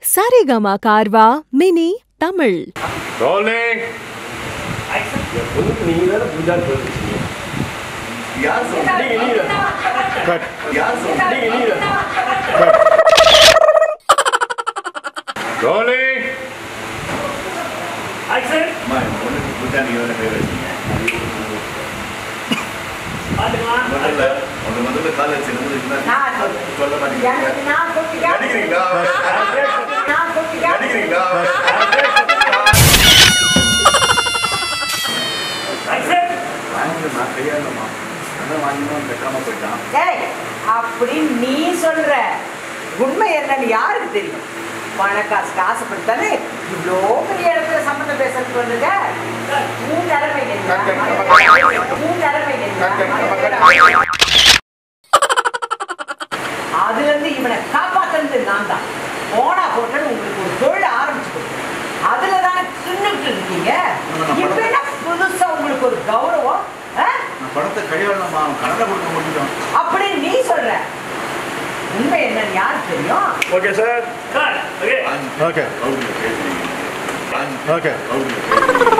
Saregama Mini Tamil. Rolling. Cut. Rolling. Action. அப்படி நீ சொல்ற உண்மை என்னன்னு யாருக்கு தெரியும்? பணக்காசு காசுப்படுத்தானே இவ்வளோ பெரிய இடத்துல சம்மந்தம் பேசுறதுக்கு வந்துங்க. உன் நிலைமை அதுல இருந்து இவனை காப்பாத்துறது நான் தான். போனா போட்டல் உங்களுக்கு ஒரு தொழில் ஆரம்பிச்சு அதுலதானே தின்னுட்டு இருக்கீங்க. இப்ப என்ன புதுசா உங்களுக்கு ஒரு கௌரவம்? பணத்தை கையாளமா கடனை கொடுக்க முடியும் அப்படி நீ சொல்ற உண்மை என்னன்னு யாருக்கு தெரியும்? Okay, sir. Cut. Okay. Okay